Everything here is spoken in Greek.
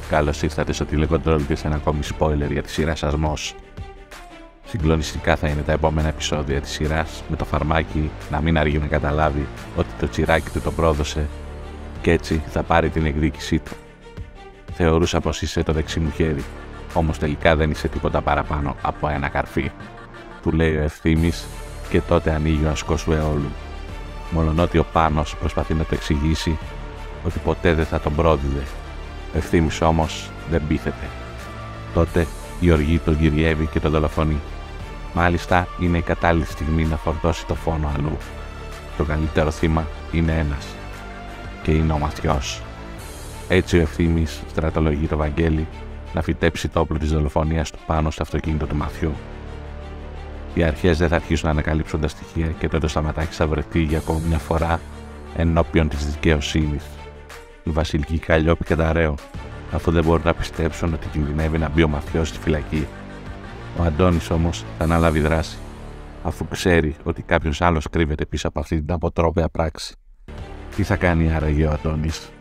Καλώς ήρθατε στο τηλεκοντρόλ και σε ένα ακόμη spoiler για τη σειρά Σασμός. Συγκλονιστικά θα είναι τα επόμενα επεισόδια της σειράς, με το φαρμάκι να μην αργεί να καταλάβει ότι το τσιράκι του το πρόδωσε και έτσι θα πάρει την εκδίκησή του. Θεωρούσα πως είσαι το δεξί μου χέρι, όμως τελικά δεν είσαι τίποτα παραπάνω από ένα καρφί, του λέει ο Ευθύμης, και τότε ανοίγει ο ασκός του αιώλου. Μολονότι ο Πάνος προσπαθεί να το εξηγήσει ότι ποτέ δεν θα τον πρόδιδε. Ο Ευθύμης όμως δεν πείθεται. Τότε η οργή τον κυριεύει και τον δολοφονεί. Μάλιστα είναι η κατάλληλη στιγμή να φορτώσει το φόνο αλλού. Το καλύτερο θύμα είναι ένας. Και είναι ο Μαθιός. Έτσι ο Ευθύμης στρατολογεί το Βαγγέλη να φυτέψει το όπλο της δολοφονίας του πάνω στο αυτοκίνητο του Μαθιού. Οι αρχές δεν θα αρχίσουν να ανακαλύψουν τα στοιχεία και τότε ο Σταματάκης θα βρεθεί για ακόμη μια φορά ενώπιον της δικαιοσύνης. Η Βασιλική Καλλιόπη και τα Ρέο, αφού δεν μπορούν να πιστέψουν ότι κινδυνεύει να μπει ο Μαθιός στη φυλακή. Ο Αντώνης όμως θα αναλάβει δράση, αφού ξέρει ότι κάποιος άλλος κρύβεται πίσω από αυτή την αποτρόπαια πράξη. Τι θα κάνει άραγε ο Αντώνης?